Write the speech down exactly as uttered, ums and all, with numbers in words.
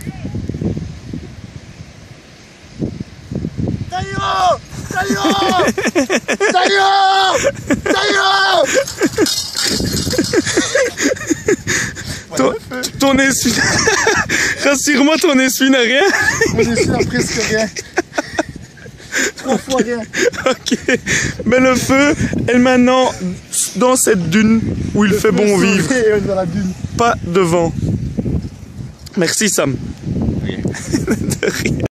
Taillot! Taillot! Taillot! Taillot! Ton, ton essuie... Rassure-moi, ton essuie n'a rien. Mon essuie n'a presque rien. Trois fois rien. Ok. Mais le feu est maintenant dans cette dune où il Le fait bon vivre. dans la dune. Pas devant. Merci Sam. De rien.